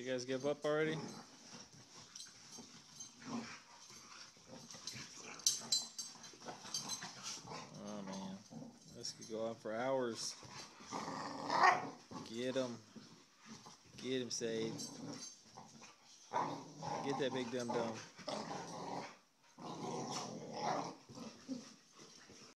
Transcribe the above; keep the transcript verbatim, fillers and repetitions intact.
You guys give up already? Oh man, this could go on for hours. Get him. Get him, Sade. Get that big dum dum.